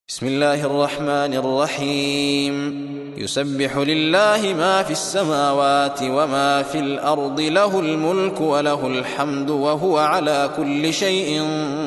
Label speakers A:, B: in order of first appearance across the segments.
A: بسم الله الرحمن الرحيم. يسبح لله ما في السماوات وما في الأرض، له الملك وله الحمد وهو على كل شيء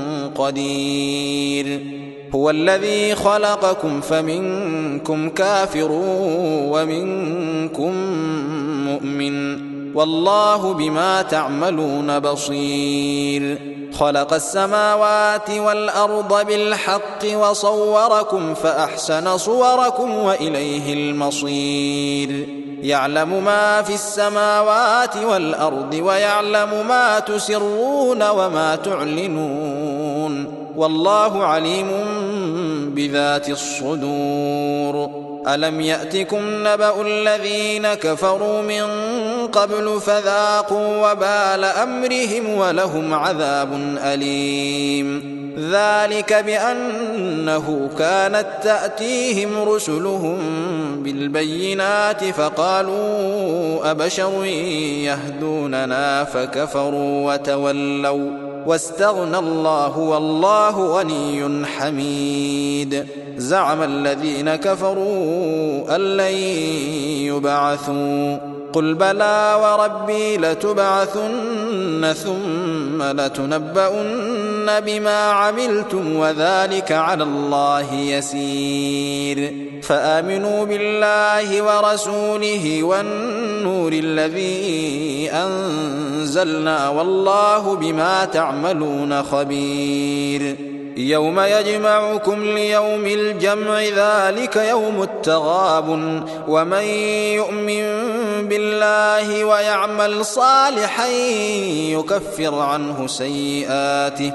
A: قدير. هو الذي خلقكم فمنكم كافر ومنكم مؤمن، والله بما تعملون بصير. خلق السماوات والأرض بالحق وصوركم فأحسن صوركم وإليه المصير. يعلم ما في السماوات والأرض ويعلم ما تسرون وما تعلنون، والله عليم بذات الصدور. ألم يأتكم نبأ الذين كفروا من قبل فذاقوا وبال أمرهم ولهم عذاب أليم. ذلك بأنه كانت تأتيهم رسلهم بالبينات فقالوا أبشر يهدوننا فكفروا وتولوا واستغنى الله والله غني حميد. زعم الذين كفروا أن لن يبعثوا، قل بلى وربي لتبعثن ثم لتنبؤن بما عملتم وذلك على الله يسير. فآمنوا بالله ورسوله والنور الذي أنزلنا والله بما تعملون خبير. يوم يجمعكم ليوم الجمع ذلك يوم التغابن، ومن يؤمن بالله ويعمل صالحا يكفر عنه سيئاته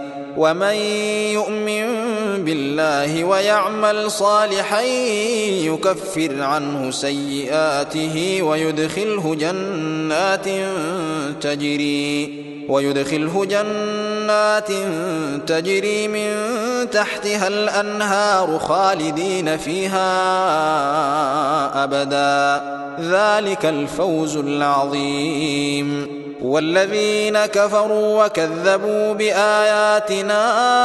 A: ويدخله جنات تجري من تحتها الأنهار خالدين فيها أبدا، ذلك الفوز العظيم. والذين كفروا وكذبوا بآياتنا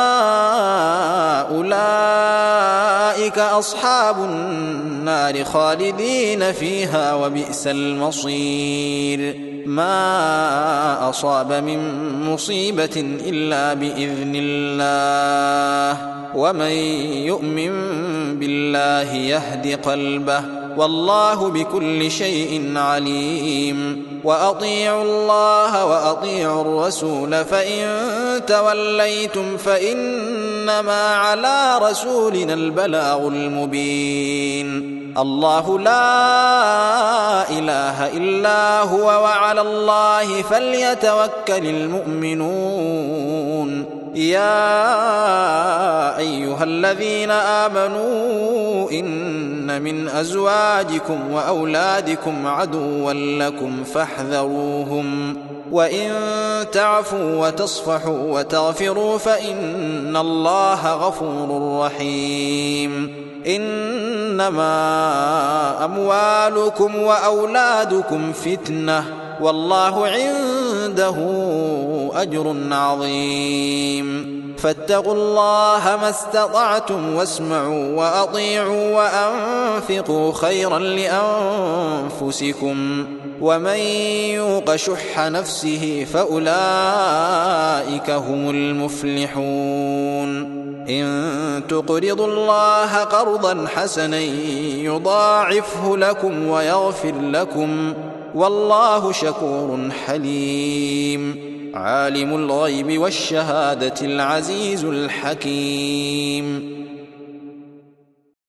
A: أولئك أصحاب النار خالدين فيها وبئس المصير. ما أصاب من مصيبة إلا بإذن الله، ومن يؤمن بالله يهد قلبه، والله بكل شيء عليم. وأطيعوا الله وأطيعوا الرسول، فإن توليتم فإنما على رسولنا البلاغ المبين. الله لا إله إلا هو وعلى الله فليتوكل المؤمنون. يا أيها الذين آمنوا إن من أزواجكم وأولادكم عدوا لكم فاحذروهم، وإن تعفوا وتصفحوا وتغفروا فإن الله غفور رحيم. إنما أموالكم وأولادكم فتنة، والله عنده أجر عظيم. فاتقوا الله ما استطعتم واسمعوا وأطيعوا وأنفقوا خيرا لأنفسكم، ومن يوق شح نفسه فأولئك هم المفلحون. إن تقرضوا الله قرضا حسنا يضاعفه لكم ويغفر لكم، والله شكور حليم. عالم الغيب والشهادة العزيز الحكيم.